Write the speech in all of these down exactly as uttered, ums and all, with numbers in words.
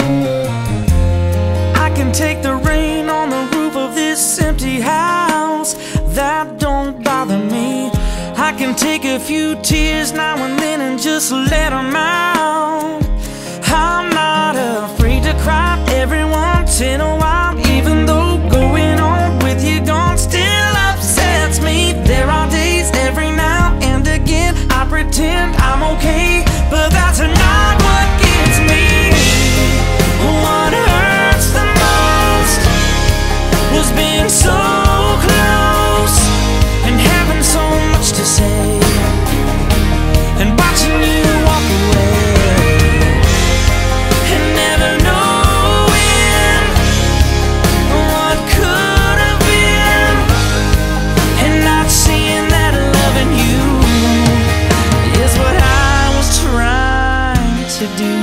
I can take the rain on the roof of this empty house, that don't bother me. I can take a few tears now and then and just let them out. I'm not afraid to cry every once in a while, even though going on with you gone still upsets me. There are days every now and again I pretend I'm okay, but that's not what gets me. What hurts the most was being so close and having so much to say, and watching you walk away and never knowing what could have been, and not seeing that loving you is what I was trying to do.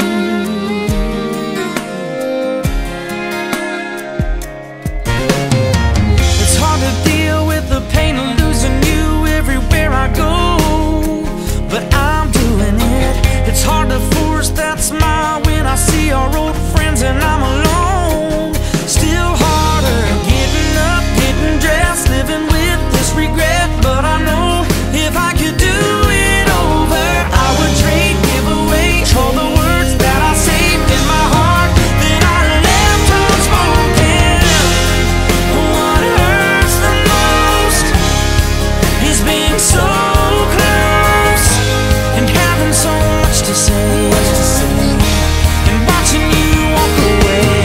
It's hard to deal with the pain of losing you everywhere I go, but I'm doing it. It's hard to force that smile when I see our old friends and I'm alone. Still harder getting up, getting dressed, living with this regret. But I know if I could do it over, I would trade, give away all the words that I saved in my heart that I left unspoken. What hurts the most is being so close and having so much to say, and watching you walk away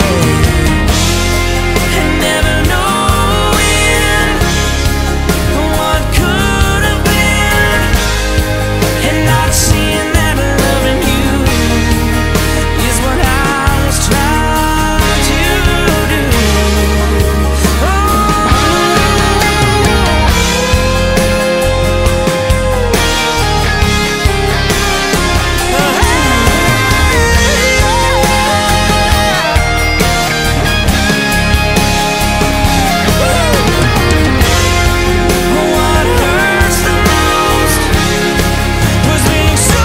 and never knowing what could have been, and not seeing that loving you is what I was trying to do. What hurts the most was being so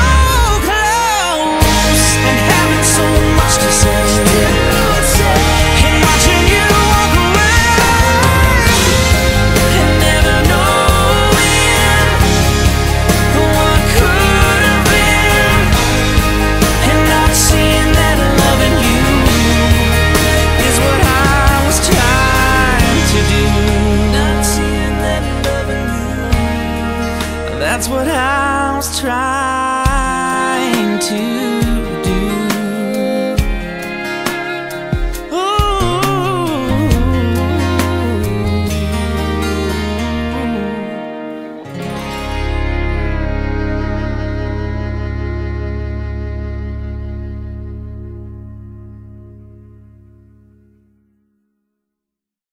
close and having so much to say, and watching you walk away and never knowing what could have been, and not seeing that loving you is what I was trying to do. Not seeing that loving you, that's what I was trying to